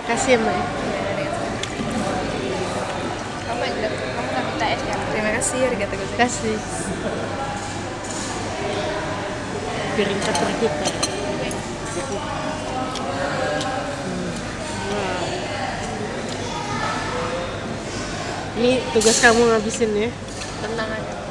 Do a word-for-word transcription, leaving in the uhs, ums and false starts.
Kasih ya, Mbak. Kamu yang kamu nggak minta es ya? Terima kasih, arigatou gozaimasu. Kasih. Piring terakhir kita. Wow. Ini tugas kamu ngabisin ya. Tenang aja.